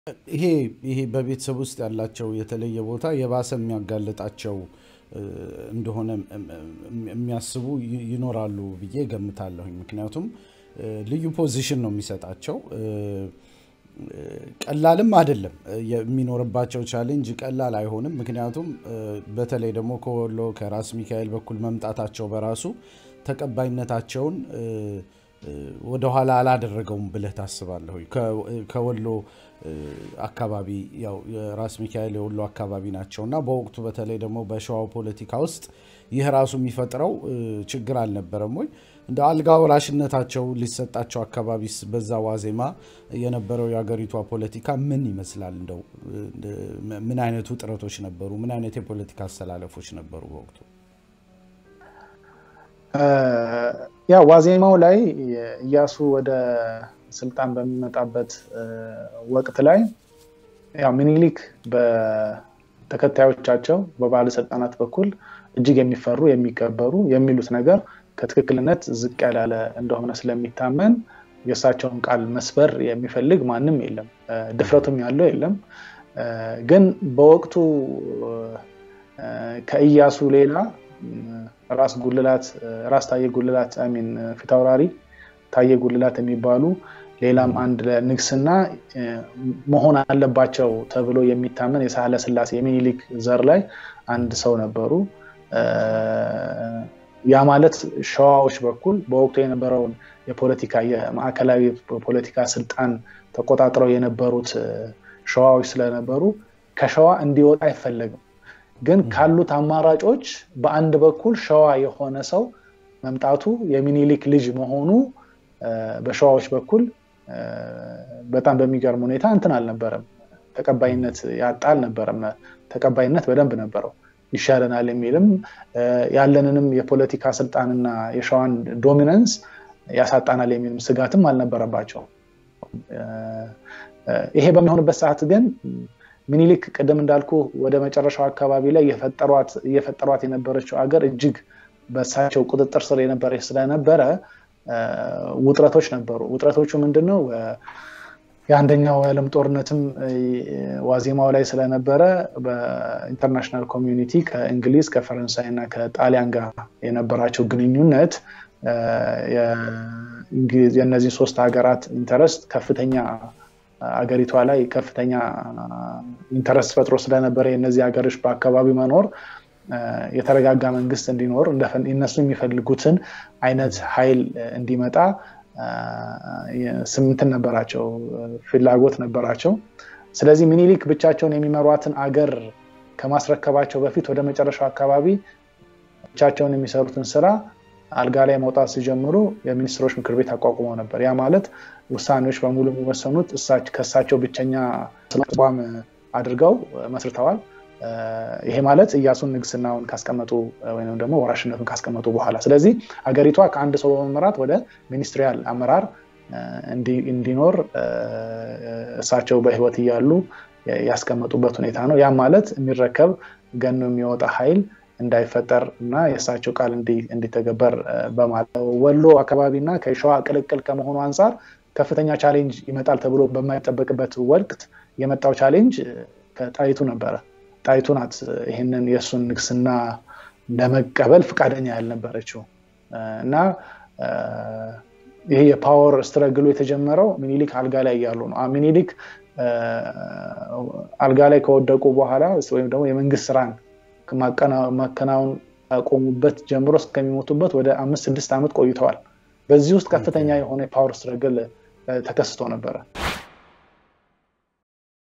ይሄ በቤተሰብ ውስጥ ያላቸው የተለየ ቦታ የባሰ የሚያጋልጣቸው እንደሆነ የሚያስቡ ይኖራሉ ብዬ ገምታለሁ ምክንያቱም ልዩ ፖዚሽን ነው የሚሰጣቸው ቀላልም አይደለም የሚኖርባቸው ቻሌንጅ ቀላል አይሆንም ምክንያቱም በተለይ ደግሞ ከወሎ ከራስ ሚካኤል በኩል መምጣታቸው በራሱ ተቀባይነታቸውን ወደ ኋላ አላደረገውም ብለህ ታስባለህ ከወሎ አካባቢ ያው ራስ ሚካኤል የወሎ አካባቢ ናቸውና በወቅቱ በተለይ ደግሞ በሸዋው ፖለቲካ ውስጥ ይሄ ራሱ የሚፈጥረው ችግር አልነበረም ወይ እንደ አልጋ ወራሽነታቸው ሊሰጣቸው አካባቢስ በዛ ዋዜማ የነበረው ያገሪቷ ፖለቲካ ምን ይመስላል እንደው ምን አይነት ውጥረቶች ነበሩ ምን አይነት የፖለቲካ አሰላለፎች ነበሩ በወቅቱ ያ ዋዜማው ላይ ኢያሱ ወደ ስልጣን በሚመጣበት ወቅት ላይ ያው ሚኒሊክ በተከታዮቻቸው በባለስልጣናት በኩል እጅግ የሚፈሩ የሚከበሩ የሚሉት ነገር ከትክክልነት ዝቅ ያላለ እንደሆነ ስለሚታመን የሳቸውን ቃል መስበር የሚፈልግ ማንንም የለም ድፍረቱም ያለው የለም ግን በወቅቱ ከኢያሱ ሌላ ራስ ታየ ጉልላት አሚን ፊታውራሪ ታየ ጉልላት የሚባሉ ሌላም አንድ ለንግስና መሆን አለባቸው ተብሎ የሚታመን የሳህለ ስላሴ የሚኒሊክ ዘር ላይ አንድ ሰው ነበሩ ያ ማለት ሸዋዎች በኩል በወቅቱ የነበረውን የፖለቲካ የማዕከላዊ ፖለቲካ ስልጣን ተቆጣጥረው የነበሩት ሸዋዎች ስለነበሩ ከሸዋ እንዲወጣ አይፈልግም ግን ካሉት አማራጮች በአንድ በኩል ሸዋ የሆነ ሰው መምጣቱ የሚኒሊክ ልጅ መሆኑ በሸዋዎች በኩል በጣም በሚገርም ሁኔታ እንትን አልነበረም ተቀባይነት ያጣል ነበርም ተቀባይነት በደንብ ነበረው ይሻለናል የሚልም ያለንንም የፖለቲካ ስልጣንና የሸዋን ዶሚናንስ ያሳጣናል የሚልም ስጋትም አልነበረባቸው ይሄ በሚሆንበት ሰዓት ግን ሚኒሊክ ቀደም እንዳልኩ ወደ መጨረሻው አካባቢ ላይ የፈጠሯት የነበረችው አገር እጅግ በሳቸው ቁጥጥር ስር የነበረች ስለነበረ ውጥረቶች ነበሩ ውጥረቶቹ ምንድነው የአንደኛው የዓለም ጦርነትም ዋዜማው ላይ ስለነበረ በኢንተርናሽናል ኮሚዩኒቲ ከእንግሊዝ ከፈረንሳይና ከጣሊያን ጋር የነበራቸው ግንኙነት የነዚህ ሶስት ሀገራት ኢንተረስት ከፍተኛ አገሪቷ ላይ ከፍተኛ ኢንተረስት ፈጥሮ ስለነበረ የነዚህ ሀገሮች በአካባቢ መኖር የተረጋጋ መንግስት እንዲኖር እነሱ የሚፈልጉትን አይነት ኃይል እንዲመጣ ስምንት ነበራቸው ፍላጎት ነበራቸው ስለዚህ ሚኒሊክ ብቻቸውን የሚመሯትን አገር ከማስረከባቸው በፊት ወደ መጨረሻው አካባቢ ብቻቸውን የሚሰሩትን ስራ አልጋ ላይ መውጣት ሲጀምሩ የሚኒስትሮች ምክር ቤት አቋቁመው ነበር ያ ማለት ውሳኔዎች በሙሉ የሚወሰኑት ከሳቸው ብቸኛ ተቋም አድርገው መስርተዋል ይሄ ማለት ኢያሱን ንግስናውን ካስቀመጡ ወይንም ደግሞ ወራሽነቱን ካስቀመጡ በኋላ ስለዚህ አገሪቷ ከአንድ ሰው በመምራት ወደ ሚኒስትሪያል አመራር እንዲኖር እሳቸው በህይወት ይያሉ ያስቀመጡበት ሁኔታ ነው ያ ማለት የሚረከብ ገኖ የሚወጣ ኃይል እንዳይፈጠር እና የሳቸው ቃል እንዲተገበር በማለት ወሎ አካባቢና ከሸዋ ቅልቅል ከመሆኑ አንፃር ከፍተኛ ቻሌንጅ ይመጣል ተብሎ በማይጠበቅበት ወቅት የመጣው ቻሌንጅ ከጣይቱ ነበረ ጣይቱ ናት ይሄንን የሱን ንግስና ለመቀበል ፍቃደኛ ያልነበረችው እና ይሄ የፓወር ስትራግሉ የተጀመረው ሚኒሊክ አልጋ ላይ ያሉ ነው ሚኒሊክ አልጋ ላይ ከወደቁ በኋላ ወይም ደግሞ የመንግስት ስራን ማከናውን አቆሙበት ጀምሮ እስከሚሞቱበት ወደ 5-6 አመት ቆይተዋል በዚህ ውስጥ ከፍተኛ የሆነ ፓወር ስትራግል ተከስቶ ነበር